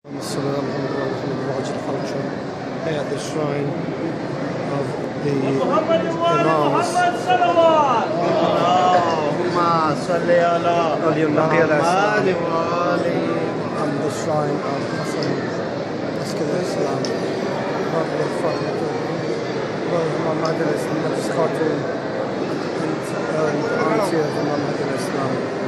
At the shrine of the Mohammad Imams salawat. Allahumma salli ala Muhammad Ali. and the shrine of Hassan Al Askari Islam, Martyr of Mohammad and aunty of Imam Hussein.